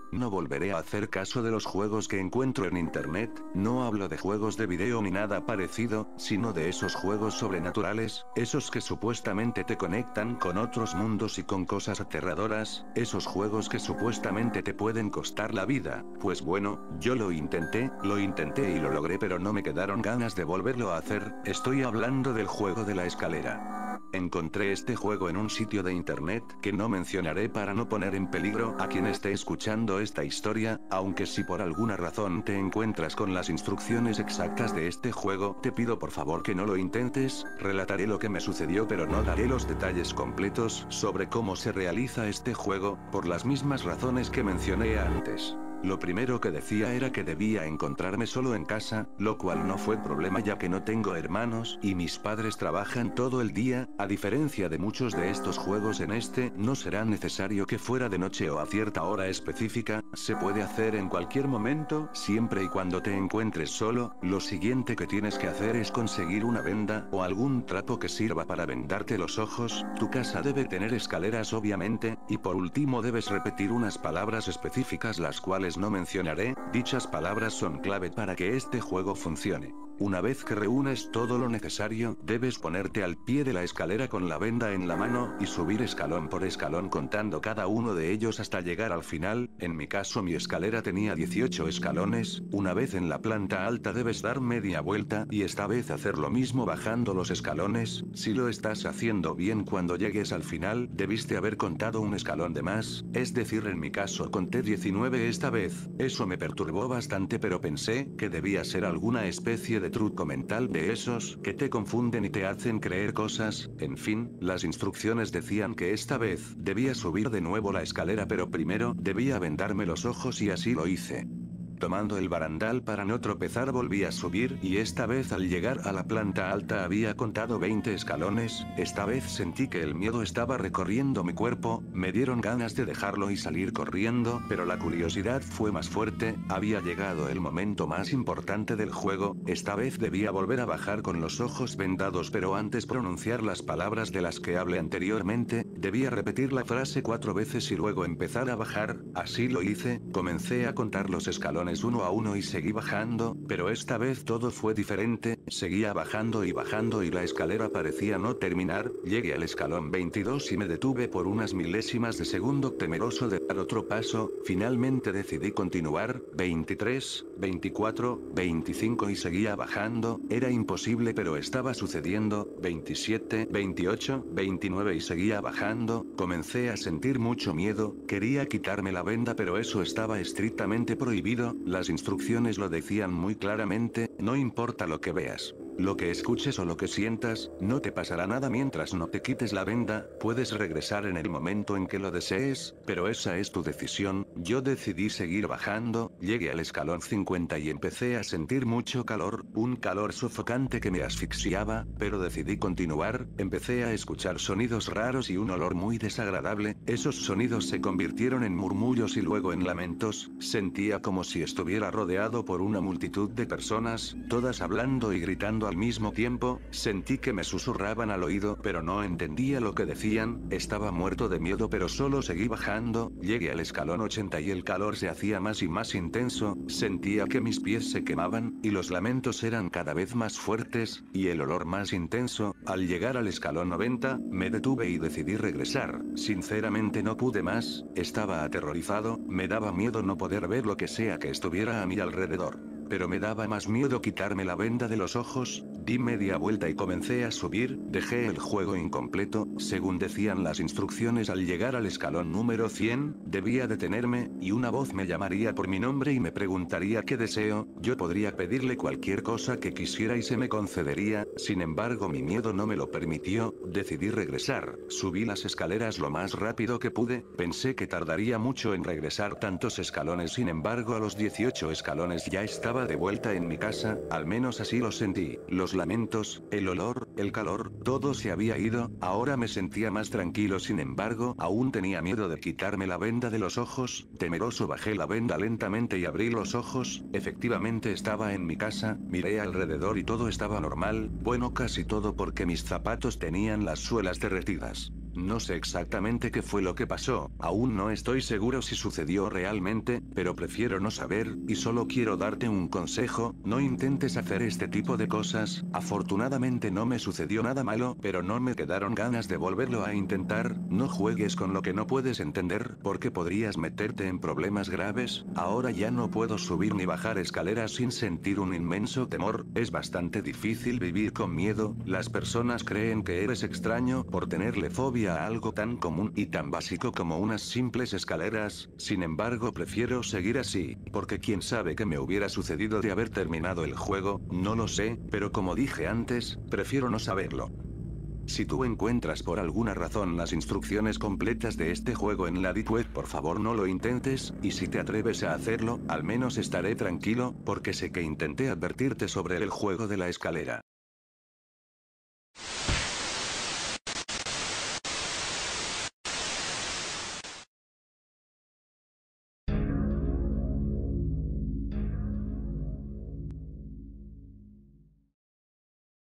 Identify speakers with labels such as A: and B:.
A: No volveré a hacer caso de los juegos que encuentro en internet, no hablo de juegos de video ni nada parecido, sino de esos juegos sobrenaturales, esos que supuestamente te conectan con otros mundos y con cosas aterradoras, esos juegos que supuestamente te pueden costar la vida. Pues bueno, yo lo intenté y lo logré, pero no me quedaron ganas de volverlo a hacer. Estoy hablando del juego de la escalera. Encontré este juego en un sitio de internet que no mencionaré para no poner en peligro a quien esté escuchando esta historia, aunque si por alguna razón te encuentras con las instrucciones exactas de este juego, te pido por favor que no lo intentes. Relataré lo que me sucedió, pero no daré los detalles completos sobre cómo se realiza este juego, por las mismas razones que mencioné antes. Lo primero que decía era que debía encontrarme solo en casa, lo cual no fue problema ya que no tengo hermanos y mis padres trabajan todo el día. A diferencia de muchos de estos juegos, en este no será necesario que fuera de noche o a cierta hora específica, se puede hacer en cualquier momento, siempre y cuando te encuentres solo. Lo siguiente que tienes que hacer es conseguir una venda o algún trapo que sirva para vendarte los ojos. Tu casa debe tener escaleras obviamente, y por último debes repetir unas palabras específicas las cuales no mencionaré. Dichas palabras son clave para que este juego funcione. Una vez que reúnes todo lo necesario, debes ponerte al pie de la escalera con la venda en la mano y subir escalón por escalón contando cada uno de ellos hasta llegar al final. En mi caso mi escalera tenía 18 escalones. Una vez en la planta alta debes dar media vuelta y esta vez hacer lo mismo bajando los escalones. Si lo estás haciendo bien, cuando llegues al final debiste haber contado un escalón de más, es decir, en mi caso conté 19 esta vez. Eso me perturbó bastante, pero pensé que debía ser alguna especie de truco mental de esos que te confunden y te hacen creer cosas. En fin, las instrucciones decían que esta vez debía subir de nuevo la escalera, pero primero debía vendarme los ojos y así lo hice. Tomando el barandal para no tropezar volví a subir y esta vez al llegar a la planta alta había contado 20 escalones. Esta vez sentí que el miedo estaba recorriendo mi cuerpo, me dieron ganas de dejarlo y salir corriendo, pero la curiosidad fue más fuerte. Había llegado el momento más importante del juego. Esta vez debía volver a bajar con los ojos vendados, pero antes pronunciar las palabras de las que hablé anteriormente. Debía repetir la frase 4 veces y luego empezar a bajar. Así lo hice, comencé a contar los escalones uno a uno y seguí bajando, pero esta vez todo fue diferente. Seguía bajando y la escalera parecía no terminar. Llegué al escalón 22 y me detuve por unas milésimas de segundo, temeroso de dar otro paso. Finalmente decidí continuar. 23, 24, 25 y seguía bajando. Era imposible, pero estaba sucediendo. 27, 28, 29 y seguía bajando. Comencé a sentir mucho miedo. Quería quitarme la venda, pero eso estaba estrictamente prohibido. Las instrucciones lo decían muy claramente: no importa lo que veas, lo que escuches o lo que sientas, no te pasará nada mientras no te quites la venda. Puedes regresar en el momento en que lo desees, pero esa es tu decisión. Yo decidí seguir bajando. Llegué al escalón 50 y empecé a sentir mucho calor, un calor sofocante que me asfixiaba, pero decidí continuar. Empecé a escuchar sonidos raros y un olor muy desagradable. Esos sonidos se convirtieron en murmullos y luego en lamentos. Sentía como si estuviera rodeado por una multitud de personas, todas hablando y gritando al mismo tiempo. Sentí que me susurraban al oído, pero no entendía lo que decían. Estaba muerto de miedo, pero solo seguí bajando. Llegué al escalón 80 y el calor se hacía más y más intenso. Sentía que mis pies se quemaban, y los lamentos eran cada vez más fuertes, y el olor más intenso. Al llegar al escalón 90, me detuve y decidí regresar. Sinceramente no pude más, estaba aterrorizado, me daba miedo no poder ver lo que sea que estuviera a mi alrededor. Pero me daba más miedo quitarme la venda de los ojos. Di media vuelta y comencé a subir. Dejé el juego incompleto, según decían las instrucciones. Al llegar al escalón número 100, debía detenerme, y una voz me llamaría por mi nombre y me preguntaría qué deseo. Yo podría pedirle cualquier cosa que quisiera y se me concedería. Sin embargo, mi miedo no me lo permitió. Decidí regresar. Subí las escaleras lo más rápido que pude. Pensé que tardaría mucho en regresar tantos escalones, sin embargo a los 18 escalones ya estaba de vuelta en mi casa, al menos así lo sentí. Los lamentos, el olor, el calor, todo se había ido. Ahora me sentía más tranquilo, sin embargo aún tenía miedo de quitarme la venda de los ojos. Temeroso bajé la venda lentamente y abrí los ojos. Efectivamente estaba en mi casa. Miré alrededor y todo estaba normal, bueno, casi todo, porque mis zapatos tenían las suelas derretidas. No sé exactamente qué fue lo que pasó, aún no estoy seguro si sucedió realmente, pero prefiero no saber, y solo quiero darte un consejo, no intentes hacer este tipo de cosas. Afortunadamente no me sucedió nada malo, pero no me quedaron ganas de volverlo a intentar. No juegues con lo que no puedes entender, porque podrías meterte en problemas graves. Ahora ya no puedo subir ni bajar escaleras sin sentir un inmenso temor, es bastante difícil vivir con miedo. Las personas creen que eres extraño por tenerle fobia a algo tan común y tan básico como unas simples escaleras. Sin embargo, prefiero seguir así, porque quién sabe qué me hubiera sucedido de haber terminado el juego, no lo sé, pero como dije antes, prefiero no saberlo. Si tú encuentras por alguna razón las instrucciones completas de este juego en la Deep Web, por favor no lo intentes, y si te atreves a hacerlo, al menos estaré tranquilo, porque sé que intenté advertirte sobre el juego de la escalera.